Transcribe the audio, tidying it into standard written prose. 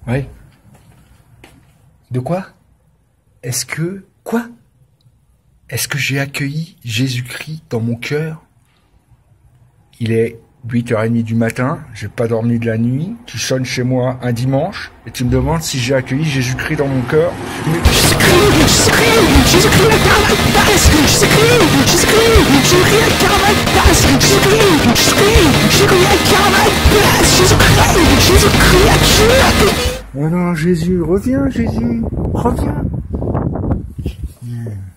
Ouais. De quoi? Quoi? Est-ce que j'ai accueilli Jésus-Christ dans mon cœur? Il est 8h30 du matin, j'ai pas dormi de la nuit, tu sonnes chez moi un dimanche, et tu me demandes si j'ai accueilli Jésus-Christ dans mon cœur. Mais... Jésus-Christ, oh non, Jésus, reviens, Jésus, reviens.